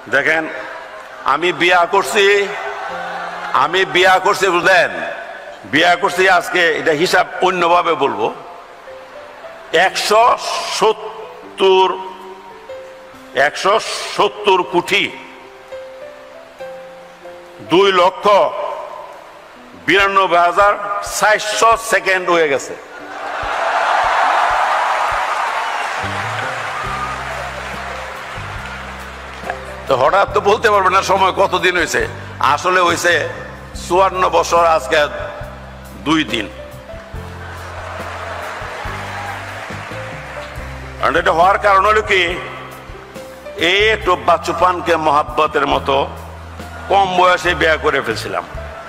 দেখেন আমি বিয়া করছি বুঝলেন, বিয়া করছি আজকে, এটা হিসাব অন্যভাবে বলবো, 170 কোটি 2,92,400 সেকেন্ড হয়ে গেছে। তো হঠাৎ তো বলতে পারবে না সময় কতদিন হয়েছে, আসলে হয়েছে 54 বছর আজকে 2 দিন। এটা হওয়ার কারণ হলো কি, এই একটু বাচ্চুপানকে মহাব্বতের মতো কম বয়সে বিয়ে করে ফেলছিলাম।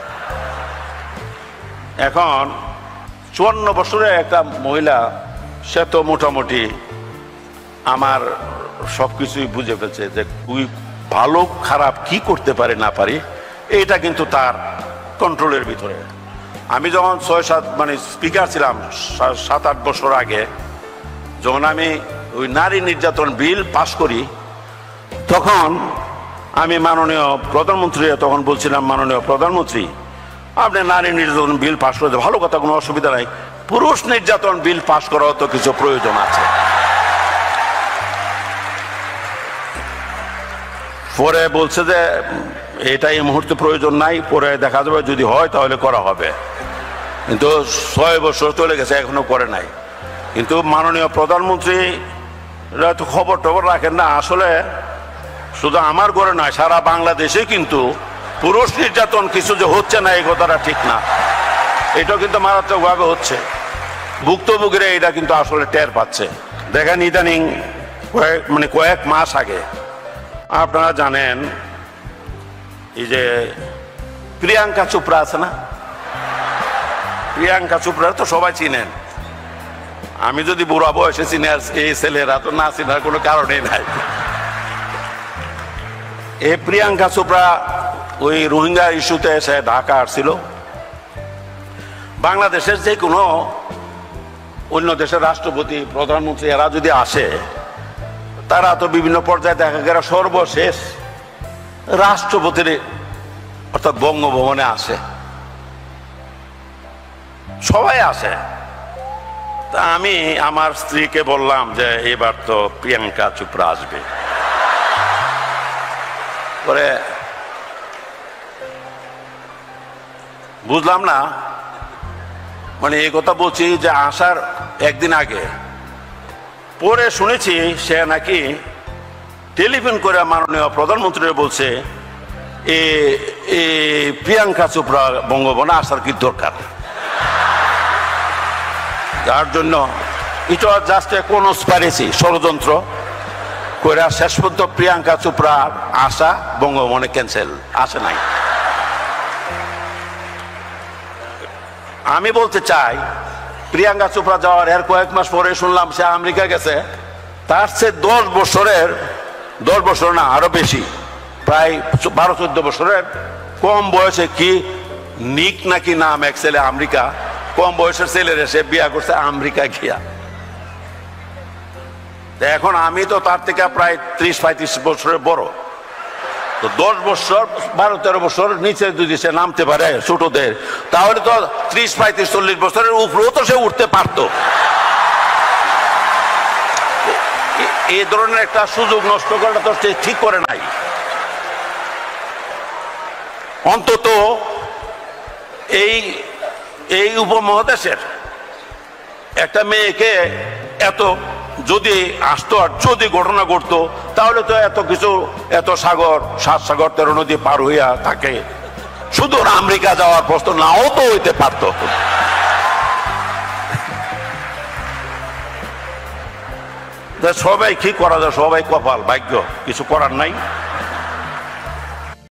এখন 54 বছরে একটা মহিলা, সে তো মোটামুটি আমার সবকিছুই বুঝে ফেলছে যে তুই ভালো খারাপ কি করতে পারি না পারি, এটা কিন্তু তার কন্ট্রোলের ভিতরে। আমি যখন 6-7 মানে স্পিকার ছিলাম 7-8 বছর আগে, যখন আমি ওই নারী নির্যাতন বিল পাশ করি, তখন আমি মাননীয় প্রধানমন্ত্রী তখন বলছিলাম, মাননীয় প্রধানমন্ত্রী আপনি নারী নির্যাতন বিল পাশ করতে ভালো কথা, কোনো অসুবিধা নাই, পুরুষ নির্যাতন বিল পাশ করাও তো কিছু প্রয়োজন আছে। পরে বলছে যে এটা এই মুহূর্তে প্রয়োজন নাই, পরে দেখা যাবে যদি হয় তাহলে করা হবে। কিন্তু 6 বছর চলে গেছে, এখনো করে নাই। কিন্তু মাননীয় প্রধানমন্ত্রী তো খবর টবর রাখেন না। আসলে শুধু আমার ঘরে নয়, সারা বাংলাদেশে কিন্তু পুরুষ নির্যাতন কিছু যে হচ্ছে না এই কথাটা ঠিক না, এটা কিন্তু মারাত্মকভাবে হচ্ছে। ভুক্তভোগীরা এটা কিন্তু আসলে টের পাচ্ছে। দেখেন ইদানিং কয়েক মাস আগে আপনারা জানেন এই যে প্রিয়াঙ্কা চোপড়া আছে না, প্রিয়াঙ্কা চোপড়া তো সবাই চিনেন। আমি যদি বুড়া বয়সে চিনি, আর এই ছেলেরা তো না চিনার কোনো কারণেই নাই। এই প্রিয়াঙ্কা চোপড়া ওই রোহিঙ্গা ইস্যুতে এসে ঢাকা আসছিল। বাংলাদেশের যে কোনো অন্য দেশের রাষ্ট্রপতি প্রধানমন্ত্রী এরা যদি আসে, তারা তো বিভিন্ন পর্যায়ে দেখা গেল সর্বশেষ রাষ্ট্রপতির অর্থাৎ বঙ্গভবনে আসে, সবাই আসে। তা আমি আমার স্ত্রীকে বললাম যে এবার তো প্রিয়াঙ্কা চোপড়া আসবে। পরে বুঝলাম না, মানে এই কথা বলছি যে আসার একদিন আগে, পরে শুনেছি সে নাকি টেলিফোন করে মাননীয় প্রধানমন্ত্রী বলছে প্রিয়াঙ্কা চোপড়া বঙ্গভবনে আসার কি দরকার। যার জন্য এটা জাস্ট কোন ষড়যন্ত্র করে শেষ পর্যন্ত প্রিয়াঙ্কা চোপড়ার আসা বঙ্গভবনে ক্যান্সেল, আসে নাই। আমি বলতে চাই, প্রিয়াঙ্কা চোপড়া যাওয়ার এর কয়েক মাস পরে শুনলাম সে আমেরিকা গেছে। তার চেয়ে 10 বছর না আরো বেশি, প্রায় 12-14 বছরের কম বয়সে কি নিক নাকি নাম এক ছেলে, আমেরিকা কম বয়সের ছেলের এসে বিয়ে করছে আমেরিকা গিয়া। এখন আমি তো তার থেকে প্রায় 30-35 বছরের বড়। তো 10 বছর 12-13 বছর নিচে যদি সে নামতে পারে ছোটদের, তাহলে তো 30-35-40 বছরের উপরেও তো সে উঠতে পারত। এই ধরনের একটা সুযোগ নষ্ট করাটা তো সে ঠিক করে নাই। অন্তত এই উপমহাদেশের একটা মেয়েকে এত যদি আসতো, আর যদি ঘটনা ঘটতো, তাহলে তো এত কিছু, এত সাগর 7 সাগর 13 নদী পার হইয়া থাকে শুধু আমেরিকা যাওয়ার প্রশ্ন নাও তো হইতে পারত। সবাই কি করা যায়, সবাই কপাল, ভাগ্য, কিছু করার নাই।